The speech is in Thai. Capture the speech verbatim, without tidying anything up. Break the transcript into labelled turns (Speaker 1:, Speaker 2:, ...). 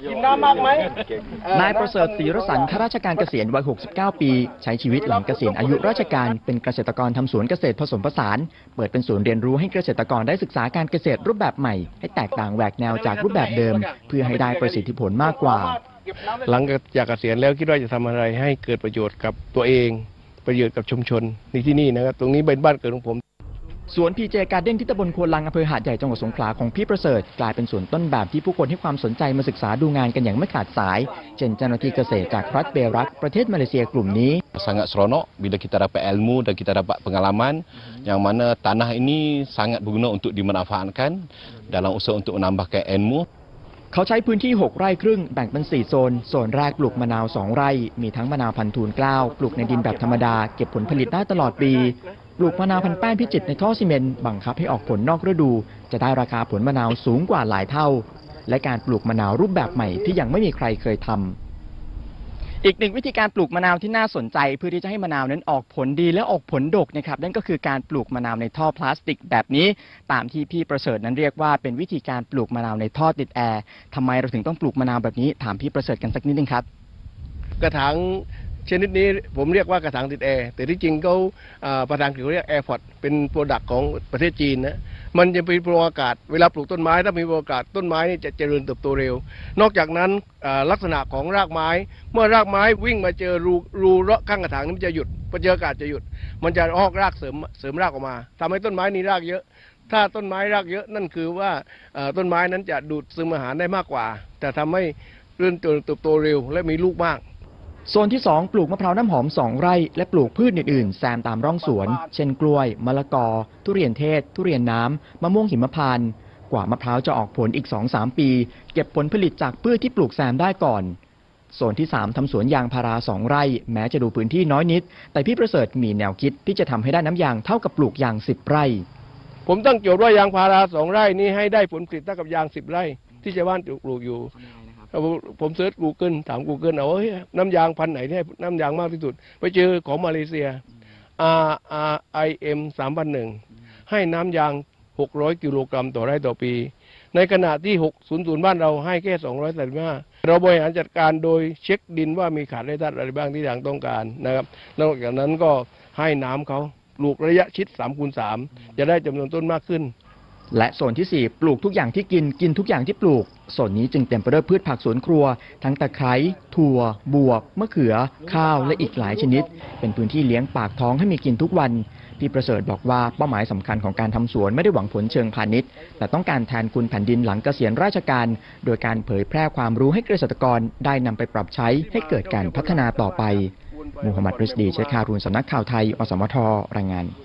Speaker 1: กินน้ำมากไหม
Speaker 2: นายประเสริฐศรีรสันข้าราชการเกษียณวัยหกสิบเก้าปีใช้ชีวิตหลังเกษียณอายุราชการเป็นเกษตรกรทำสวนเกษตรผสมผสานเปิดเป็นศูนย์เรียนรู้ให้เกษตรกรได้ศึกษาการเกษตรรูปแบบใหม่ให้แตกต่างแหวกแนวจากรูปแบบเดิมเพื่อให้ได้ประสิทธิผลมากกว่า
Speaker 1: หลังจากเกษียณแล้วคิดว่าจะทำอะไรให้เกิดประโยชน์กับตัวเองประโยชน์กับชุมชนในที่นี่นะครับตรงนี้เป็นบ้านเกิดของผม
Speaker 2: สวนพีเจการ์เด้นที่ตำบลควนลังอำเภอหาดใหญ่จังหวัดสงขลาของพี่ประเสริฐกลายเป็นสวนต้นแบบที่ผู้คนให้ความสนใจมาศึกษาดูงานกันอย่างไม่ขาดสายเช่นเจ้าหน้าที่เกษตรจากรัฐเบรักประเทศมาเลเซียกลุ่มนี้
Speaker 3: sangat seronok bila kita dapat ilmu dan kita dapat pengalaman yang mana tanah ini sangat berguna untuk dimanfaatkan dalam usaha untuk menambahkan ilmu
Speaker 2: เขาใช้พื้นที่หกไร่ครึ่งแบ่งเป็นสี่โซนโซนแรกปลูกมะนาวสองไร่มีทั้งมะนาวพันธุ์ทูลเกล้าปลูกในดินแบบธรรมดาเก็บผลผลิตได้ตลอดปีปลูกมะนาวพันธุ์แป้นพิจิตรในท่อซีเมนต์บังคับให้ออกผลนอกฤดูจะได้ราคาผลมะนาวสูงกว่าหลายเท่าและการปลูกมะนาวรูปแบบใหม่ที่ยังไม่มีใครเคยทำอีกหนึ่งวิธีการปลูกมะนาวที่น่าสนใจเพื่อที่จะให้มะนาวนั้นออกผลดีและออกผลดกนะครับนั่นก็คือการปลูกมะนาวในท่อพลาสติกแบบนี้ตามที่พี่ประเสริฐนั้นเรียกว่าเป็นวิธีการปลูกมะนาวในท่อติดแอร์ทำไมเราถึงต้องปลูกมะนาวแบบนี้ถามพี่ประเสริฐกันสักนิดนึงครับ
Speaker 1: กระถางชนิดนี้ผมเรียกว่ากระถางติดแอร์แต่ที่จริงเขาประธานเขาเรียกแอร์พอร์ตเป็นโปรดักต์ของประเทศจีนนะมันจะเป็นโปรอากาศเวลาปลูกต้นไม้ถ้ามีโปรอากาศต้นไม้นี่จะเจริญเติบโตเร็วนอกจากนั้นลักษณะของรากไม้เมื่อรากไม้วิ่งมาเจอรูรูเลาะข้างกระถางนี้มันจะหยุดพอเจออากาศจะหยุดมันจะออกรากเสริมเสริมรากออกมาทำให้ต้นไม้นี้รากเยอะถ้าต้นไม้รากเยอะนั่นคือว่าต้นไม้นั้นจะดูดซึมอาหารได้มากกว่าแต่ทำให้เริ่มเติบโตเร็วและมีลูกมาก
Speaker 2: โซนที่สองปลูกมะพร้าวน้ำหอมสองไร่และปลูกพืชอื่นๆแซมตามร่องสวนเช่นกล้วยมะละกอทุเรียนเทศทุเรียนน้ำมะม่วงหิมพานต์กว่ามะพร้าวจะออกผลอีก สองถึงสาม ปีเก็บผลผลิตจากพืชที่ปลูกแซมได้ก่อนโซนที่สามทำสวนยางพาราสองไร่แม้จะดูพื้นที่น้อยนิดแต่พี่ประเสริฐมีแนวคิดที่จะทำให้ได้น้ำยางเท่ากับปลูกยางสิบไร่
Speaker 1: ผมตั้งโจทย์ว่ายางพาราสองไร่นี้ให้ได้ผลผลิตเท่ากับยางสิบไร่ที่ชาวบ้านปลูกอยู่ผมเซิร์ช Google ถาม Google เอาว่าน้ำยางพันธุ์ไหนที่ให้น้ำยางมากที่สุดไปเจอของมาเลเซีย อาร์ อาร์ ไอ เอ็ม สามพันหนึ่ง ให้น้ำยางหกร้อยกิโลกรัมต่อไร่ต่อปีในขณะที่หกสิบบ้านเราให้แค่สองร้อยสามสิบห้าเราบริหารจัดการโดยเช็คดินว่ามีขาดแร่ธาตุอะไรบ้างที่ยางต้องการนะครับนอกจากนั้นก็ให้น้ำเขาปลูกระยะชิด สามคูณสาม จะได้จำนวนต้นมากขึ้น
Speaker 2: และโซนที่สี่ปลูกทุกอย่างที่กินกินทุกอย่างที่ปลูกโซนนี้จึงเต็มไปด้วยพืชผักสวนครัวทั้งตะไคร้ถั่วบวบมะเขือข้าวและอีกหลายชนิดเป็นพื้นที่เลี้ยงปากท้องให้มีกินทุกวันพี่ประเสริฐบอกว่าเป้าหมายสำคัญของการทำสวนไม่ได้หวังผลเชิงพาณิชย์แต่ต้องการแทนคุณแผ่นดินหลังเกษียณราชการโดยการเผยแพร่ความรู้ให้เกษตรกรได้นำไปปรับใช้ให้เกิดการพัฒนาต่อไปมูฮัมหมัด ริซดี เชค ฮารูน สำนักข่าวไทยอสมทรายงาน